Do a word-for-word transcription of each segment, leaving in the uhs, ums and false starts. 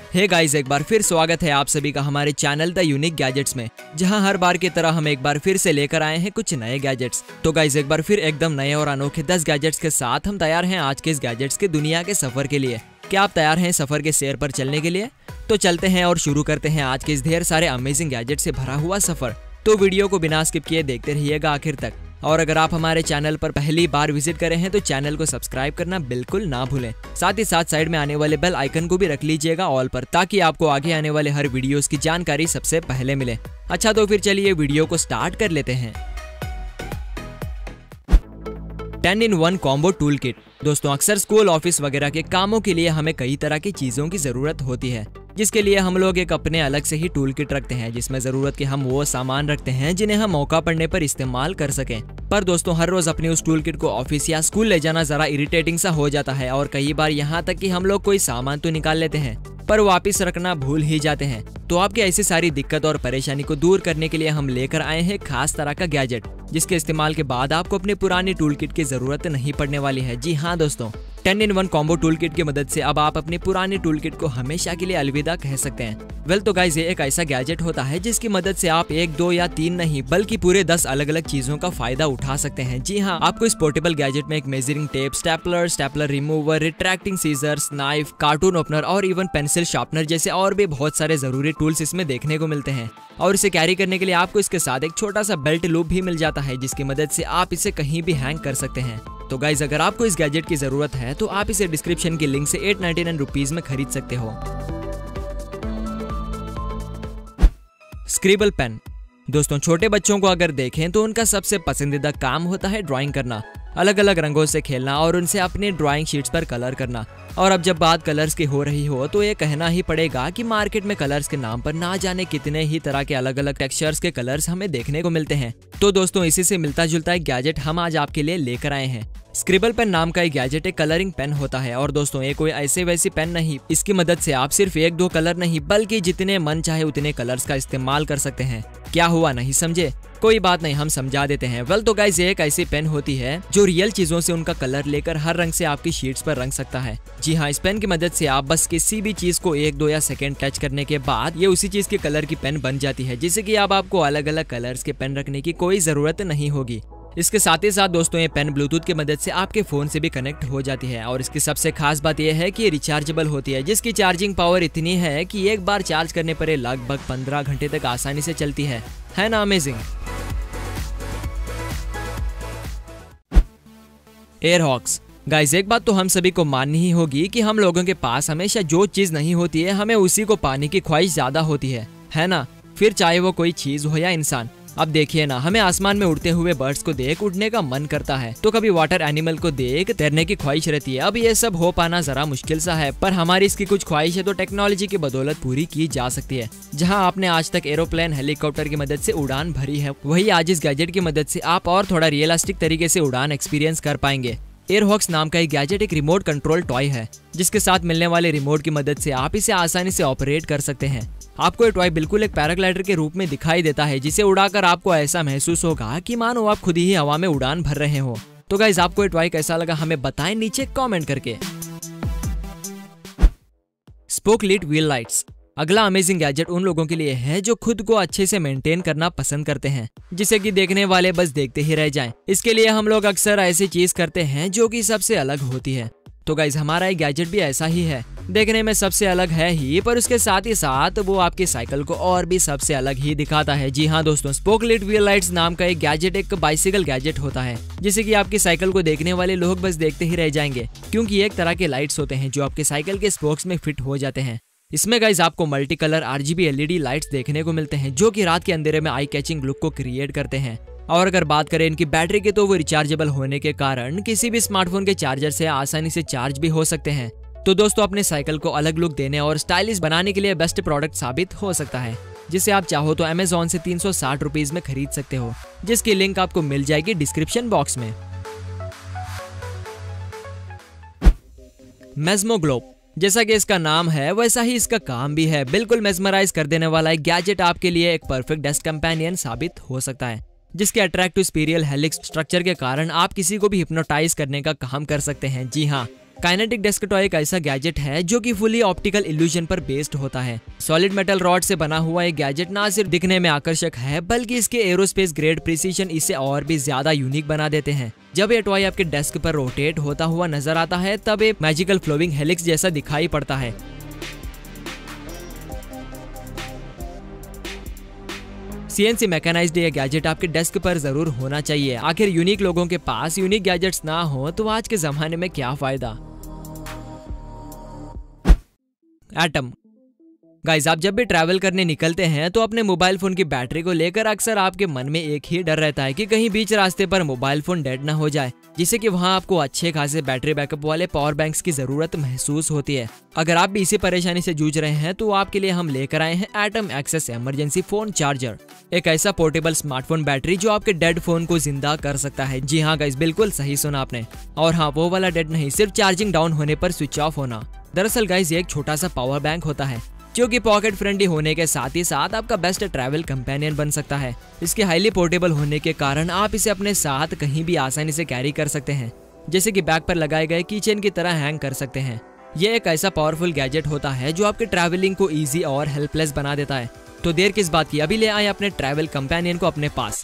Hey guys, एक बार फिर स्वागत है आप सभी का हमारे चैनल द यूनिक गैजेट्स में, जहां हर बार की तरह हम एक बार फिर से लेकर आए हैं कुछ नए गैजेट्स। तो गाइस, एक बार फिर एकदम नए और अनोखे दस गैजेट्स के साथ हम तैयार हैं आज के इस गैजेट्स के दुनिया के सफर के लिए। क्या आप तैयार हैं सफर के सैर पर चलने के लिए? तो चलते हैं और शुरू करते हैं आज के इस ढेर सारे अमेजिंग गैजेट से भरा हुआ सफर। तो वीडियो को बिना स्किप किए देखते रहिएगा आखिर तक। और अगर आप हमारे चैनल पर पहली बार विजिट करे हैं तो चैनल को सब्सक्राइब करना बिल्कुल ना भूलें। साथ ही साथ साइड में आने वाले बेल आइकन को भी रख लीजिएगा ऑल पर, ताकि आपको आगे आने वाले हर वीडियोस की जानकारी सबसे पहले मिले। अच्छा, तो फिर चलिए वीडियो को स्टार्ट कर लेते हैं। Ten in one combo tool kit. दोस्तों, अक्सर स्कूल, ऑफिस वगैरह के कामों के लिए हमें कई तरह की चीजों की जरूरत होती है, जिसके लिए हम लोग एक अपने अलग से ही टूल किट रखते हैं, जिसमें जरूरत के हम वो सामान रखते हैं जिन्हें हम मौका पड़ने पर इस्तेमाल कर सकें। पर दोस्तों, हर रोज अपनी उस टूल किट को ऑफिस या स्कूल ले जाना जरा इरिटेटिंग सा हो जाता है, और कई बार यहाँ तक कि हम लोग कोई सामान तो निकाल लेते हैं पर वापस रखना भूल ही जाते हैं। तो आपकी ऐसी सारी दिक्कत और परेशानी को दूर करने के लिए हम लेकर आए हैं खास तरह का गैजेट, जिसके इस्तेमाल के बाद आपको अपनी पुरानी टूल किट की जरूरत नहीं पड़ने वाली है। जी हाँ दोस्तों, ten in one combo tool kit की मदद से अब आप अपनी पुरानी टूल किट को हमेशा के लिए अलविदा कह सकते हैं। वेल तो गाइस, ये एक ऐसा गैजेट होता है जिसकी मदद से आप एक, दो या तीन नहीं बल्कि पूरे दस अलग अलग चीजों का फायदा उठा सकते हैं। जी हाँ, आपको इस पोर्टेबल गैजेट में एक measuring tape, stapler, stapler remover, retracting scissors, knife, cartoon opener और इवन पेंसिल शार्पनर जैसे और भी बहुत सारे जरूरी टूल्स इसमें देखने को मिलते हैं। और इसे कैरी करने के लिए आपको इसके साथ एक छोटा सा बेल्ट लूप भी मिल जाता है, जिसकी मदद से आप इसे कहीं भी हैंग कर सकते हैं। तो गाइज, अगर आपको इस गैजेट की जरूरत है तो आप इसे डिस्क्रिप्शन के लिंक से एट नाइन्टी नाइन रुपीज में खरीद सकते हो। Scribble pen. दोस्तों, छोटे बच्चों को अगर देखें तो उनका सबसे पसंदीदा काम होता है ड्राइंग करना, अलग अलग रंगों से खेलना और उनसे अपने ड्राइंग शीट्स पर कलर करना। और अब जब बात कलर्स की हो रही हो तो ये कहना ही पड़ेगा कि मार्केट में कलर्स के नाम पर ना जाने कितने ही तरह के अलग अलग टेक्सचर्स के कलर्स हमें देखने को मिलते हैं। तो दोस्तों, इसी से मिलता जुलता एक गैजेट हम आज आपके लिए लेकर आए हैं। स्क्रिबल पेन नाम का एक गैजेट एक कलरिंग पेन होता है। और दोस्तों, ये कोई ऐसे वैसी पेन नहीं, इसकी मदद से आप सिर्फ एक दो कलर नहीं बल्कि जितने मन चाहे उतने कलर्स का इस्तेमाल कर सकते हैं। क्या हुआ, नहीं समझे? कोई बात नहीं, हम समझा देते हैं। वेल तो गाइस, ये एक ऐसी पेन होती है जो रियल चीजों से उनका कलर लेकर हर रंग से आपकी शीट्स पर रंग सकता है। जी हाँ, इस पेन की मदद से आप बस किसी भी चीज को एक दो या सेकंड टच करने के बाद ये उसी चीज के कलर की पेन बन जाती है, जिससे कि अब आपको अलग अलग कलर्स के पेन रखने की कोई जरूरत नहीं होगी। इसके साथ ही साथ दोस्तों, ये पेन ब्लूटूथ की मदद से आपके फोन से भी कनेक्ट हो जाती है। और इसकी सबसे खास बात यह है कि ये रिचार्जेबल होती है, जिसकी चार्जिंग पावर इतनी है कि एक बार चार्ज करने पर ये लगभग पंद्रह घंटे तक आसानी से चलती है। है ना अमेजिंग? एयरहॉक्स। गाइस, एक बात तो हम सभी को माननी ही होगी कि हम लोगों के पास हमेशा जो चीज नहीं होती है हमें उसी को पाने की ख्वाहिश ज्यादा होती है, है ना? फिर चाहे वो कोई चीज हो या इंसान। अब देखिए ना, हमें आसमान में उड़ते हुए बर्ड्स को देख उड़ने का मन करता है, तो कभी वाटर एनिमल को देख तैरने की ख्वाहिश रहती है। अब ये सब हो पाना जरा मुश्किल सा है, पर हमारी इसकी कुछ ख्वाहिश है तो टेक्नोलॉजी की बदौलत पूरी की जा सकती है। जहां आपने आज तक एरोप्लेन, हेलीकॉप्टर की मदद से उड़ान भरी है, वही आज इस गैजेट की मदद से आप और थोड़ा रियलिस्टिक तरीके से उड़ान एक्सपीरियंस कर पाएंगे। एयरहॉक्स नाम का एक गैजेट एक रिमोट कंट्रोल टॉय है, जिसके साथ मिलने वाले रिमोट की मदद से आप इसे आसानी से ऑपरेट कर सकते हैं। आपको ये टॉय बिल्कुल एक पैराग्लाइडर के रूप में दिखाई देता है, जिसे उड़ाकर आपको ऐसा महसूस होगा कि मानो आप खुद ही हवा में उड़ान भर रहे हो। तो गाइस, आपको ये टॉय कैसा लगा हमें बताएं नीचे कमेंट करके। Spoke lit wheel lights. अगला अमेजिंग गैजेट उन लोगों के लिए है जो खुद को अच्छे से मेंटेन करना पसंद करते हैं, जिसे कि देखने वाले बस देखते ही रह जाएं। इसके लिए हम लोग अक्सर ऐसी चीज करते हैं जो कि सबसे अलग होती है। तो गाइज, हमारा एक गैजेट भी ऐसा ही है, देखने में सबसे अलग है ही, पर उसके साथ ही साथ वो आपकी साइकिल को और भी सबसे अलग ही दिखाता है। जी हाँ दोस्तों, स्पोक लिट व्हील लाइट्स नाम का एक गैजेट एक बाइसिकल गैजेट होता है, जिसे कि आपकी साइकिल को देखने वाले लोग बस देखते ही रह जाएंगे, क्योंकि एक तरह के लाइट्स होते हैं जो आपके साइकिल के स्पोक्स में फिट हो जाते हैं। इसमें गाइज आपको multi colour RGB LED lights देखने को मिलते हैं, जो कि रात के अंधेरे में आई कैचिंग लुक को क्रिएट करते हैं। और अगर बात करें इनकी बैटरी की, तो वो रिचार्जेबल होने के कारण किसी भी स्मार्टफोन के चार्जर से आसानी से चार्ज भी हो सकते हैं। तो दोस्तों, अपने साइकिल को अलग लुक देने और स्टाइलिश बनाने के लिए बेस्ट प्रोडक्ट साबित हो सकता है, जिसे आप चाहो तो अमेजोन से तीन सौ साठ रुपीज में खरीद सकते हो, जिसकी लिंक आपको मिल जाएगी डिस्क्रिप्शन बॉक्स में। Mesmo globe. जैसा कि इसका नाम है वैसा ही इसका काम भी है, बिल्कुल मेस्मराइज कर देने वाला एक गैजेट आपके लिए एक परफेक्ट डेस्क कंपेनियन साबित हो सकता है, जिसके अट्रैक्टिव स्पिरियल हेलिक्स स्ट्रक्चर के कारण आप किसी को भी हिप्नोटाइज करने का काम कर सकते हैं। जी हाँ, काइनेटिक डेस्क टॉय एक ऐसा गैजेट है जो कि फुली ऑप्टिकल इल्यूजन पर बेस्ड होता है। सॉलिड मेटल रॉड से बना हुआ एक गैजेट ना सिर्फ दिखने में आकर्षक है बल्कि इसके एरोस्पेस ग्रेड प्रिसीजन इसे और भी ज्यादा यूनिक बना देते हैं। जब ये टॉय आपके डेस्क पर रोटेट होता हुआ नजर आता है तब एक मैजिकल फ्लोविंग हेलिक्स जैसा दिखाई पड़ता है। सीएनसी मैकेनाइज्ड ये गैजेट आपके डेस्क पर जरूर होना चाहिए। आखिर यूनिक लोगों के पास यूनिक गैजेट्स ना हो तो आज के जमाने में क्या फायदा। एटम गाइस, आप जब भी ट्रैवल करने निकलते हैं तो अपने मोबाइल फोन की बैटरी को लेकर अक्सर आपके मन में एक ही डर रहता है कि कहीं बीच रास्ते पर मोबाइल फोन डेड ना हो जाए, जिससे कि वहां आपको अच्छे खासे बैटरी बैकअप वाले पावर बैंक्स की जरूरत महसूस होती है। अगर आप भी इसी परेशानी से जूझ रहे हैं तो आपके लिए हम लेकर आए हैं Atom access emergency phone charger, एक ऐसा पोर्टेबल स्मार्टफोन बैटरी जो आपके डेड फोन को जिंदा कर सकता है। जी हाँ गाइस, बिल्कुल सही सुना आपने। और हाँ, वो वाला डेड नहीं, सिर्फ चार्जिंग डाउन होने पर स्विच ऑफ होना। दरअसल गाइस, ये एक छोटा सा पावर बैंक होता है जो कि पॉकेट फ्रेंडली होने के साथ ही साथ आपका बेस्ट ट्रैवल कंपेनियन बन सकता है। इसके हाईली पोर्टेबल होने के कारण आप इसे अपने साथ कहीं भी आसानी से कैरी कर सकते हैं, जैसे कि बैग पर लगाए गए कीचेन की तरह हैंग कर सकते हैं। ये एक ऐसा पावरफुल गैजेट होता है जो आपके ट्रैवलिंग को इजी और हेल्पलेस बना देता है। तो देर किस बात की, अभी ले आए अपने ट्रैवल कंपेनियन को अपने पास।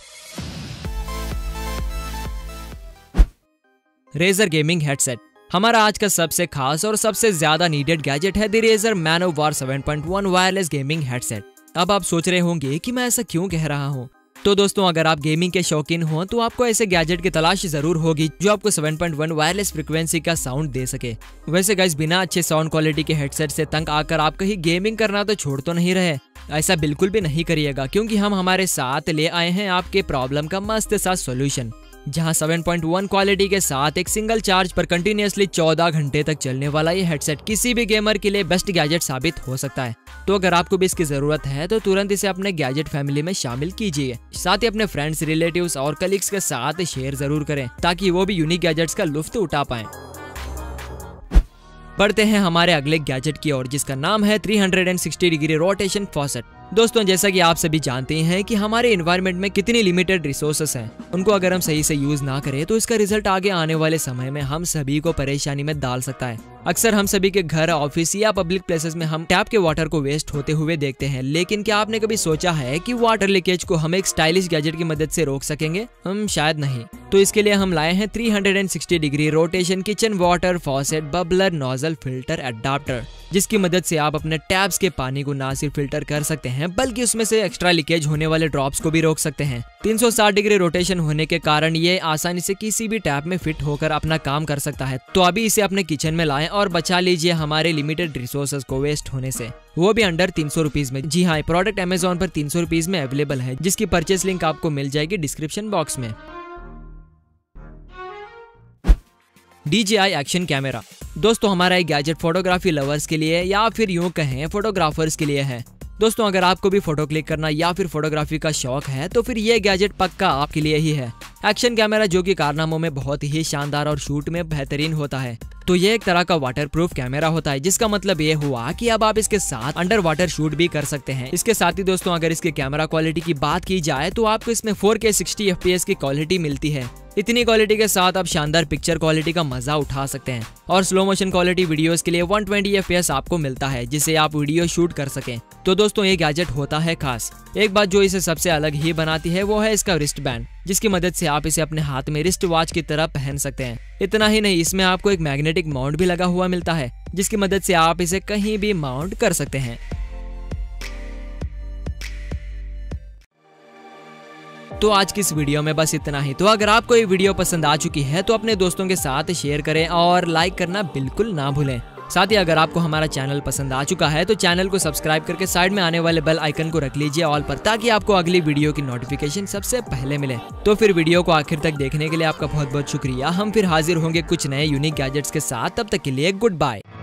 रेजर गेमिंग हेडसेट हमारा आज का सबसे खास और सबसे ज्यादा नीडेड गैजेट है the Razer ManO'War seven point one wireless gaming headset. अब आप सोच रहे होंगे कि मैं ऐसा क्यों कह रहा हूँ। तो दोस्तों, अगर आप गेमिंग के शौकीन हो तो आपको ऐसे गैजेट की तलाश जरूर होगी जो आपको seven point one wireless frequency का साउंड दे सके। वैसे गाइस, बिना अच्छे साउंड क्वालिटी के हेडसेट से तंग आकर आप कहीं गेमिंग करना तो छोड़ तो नहीं रहे। ऐसा बिल्कुल भी नहीं करिएगा, क्योंकि हम हमारे साथ ले आए हैं आपके प्रॉब्लम का मस्त सा सोल्यूशन, जहां सेवन पॉइंट वन क्वालिटी के साथ एक सिंगल चार्ज पर कंटिन्यूअसली चौदह घंटे तक चलने वाला ये हेडसेट किसी भी गेमर के लिए बेस्ट गैजेट साबित हो सकता है। तो अगर आपको भी इसकी जरूरत है तो तुरंत इसे अपने गैजेट फैमिली में शामिल कीजिए। साथ ही अपने फ्रेंड्स, रिलेटिव्स और कलीग्स के साथ शेयर जरूर करें ताकि वो भी यूनिक गैजेट्स का लुत्फ उठा पाएं। बढ़ते हैं हमारे अगले गैजेट की ओर, जिसका नाम है three sixty degree rotation faucet. दोस्तों, जैसा कि आप सभी जानते हैं कि हमारे एनवायरनमेंट में कितनी लिमिटेड रिसोर्सेस हैं, उनको अगर हम सही से यूज ना करें तो इसका रिजल्ट आगे आने वाले समय में हम सभी को परेशानी में डाल सकता है। अक्सर हम सभी के घर, ऑफिस या पब्लिक प्लेसेस में हम टैप के वाटर को वेस्ट होते हुए देखते हैं, लेकिन क्या आपने कभी सोचा है कि वाटर लीकेज को हम एक स्टाइलिश गैजेट की मदद से रोक सकेंगे? हम शायद नहीं। तो इसके लिए हम लाए हैं three sixty degree rotation kitchen water faucet bubbler nozzle filter adapter, जिसकी मदद से आप अपने टैप्स के पानी को ना सिर्फ फिल्टर कर सकते हैं बल्कि उसमें से एक्स्ट्रा लीकेज होने वाले ड्रॉप्स को भी रोक सकते हैं। तीन सौ साठ डिग्री रोटेशन होने के कारण ये आसानी से किसी भी टैप में फिट होकर अपना काम कर सकता है। तो अभी इसे अपने किचन में लाएं और बचा लीजिए हमारे लिमिटेड रिसोर्सेज को वेस्ट होने से, वो भी अंडर तीन सौ रुपीज में। जी हाँ, प्रोडक्ट अमेजोन पर तीन सौ रुपीज में अवेलेबल है, जिसकी परचेस लिंक आपको मिल जाएगी डिस्क्रिप्शन बॉक्स में। D J I action camera दोस्तों, हमारा एक गैजेट फोटोग्राफी लवर्स के लिए या फिर यूं कहें फोटोग्राफर्स के लिए है। दोस्तों, अगर आपको भी फोटो क्लिक करना या फिर फोटोग्राफी का शौक है तो फिर ये गैजेट पक्का आपके लिए ही है। एक्शन कैमरा जो कि कारनामों में बहुत ही शानदार और शूट में बेहतरीन होता है। तो ये एक तरह का वाटर प्रूफ कैमरा होता है, जिसका मतलब ये हुआ कि अब आप इसके साथ अंडर वाटर शूट भी कर सकते हैं। इसके साथ ही दोस्तों, अगर इसके कैमरा क्वालिटी की बात की जाए तो आपको इसमें four K sixty F P S की क्वालिटी मिलती है। इतनी क्वालिटी के साथ आप शानदार पिक्चर क्वालिटी का मजा उठा सकते हैं और स्लो मोशन क्वालिटी वीडियोस के लिए one twenty F P S आपको मिलता है, जिससे आप वीडियो शूट कर सकें। तो दोस्तों, ये गैजेट होता है खास। एक बात जो इसे सबसे अलग ही बनाती है वो है इसका रिस्ट बैंड, जिसकी मदद से आप इसे अपने हाथ में रिस्ट वॉच की तरह पहन सकते हैं। इतना ही नहीं, इसमें आपको एक मैग्नेटिक माउंट भी लगा हुआ मिलता है, जिसकी मदद से आप इसे कहीं भी माउंट कर सकते हैं। तो आज की इस वीडियो में बस इतना ही। तो अगर आपको ये वीडियो पसंद आ चुकी है तो अपने दोस्तों के साथ शेयर करें और लाइक करना बिल्कुल ना भूलें। साथ ही अगर आपको हमारा चैनल पसंद आ चुका है तो चैनल को सब्सक्राइब करके साइड में आने वाले बेल आइकन को रख लीजिए ऑल पर, ताकि आपको अगली वीडियो की नोटिफिकेशन सबसे पहले मिले। तो फिर वीडियो को आखिर तक देखने के लिए आपका बहुत बहुत शुक्रिया। हम फिर हाजिर होंगे कुछ नए यूनिक गैजेट्स के साथ, तब तक के लिए गुड बाय।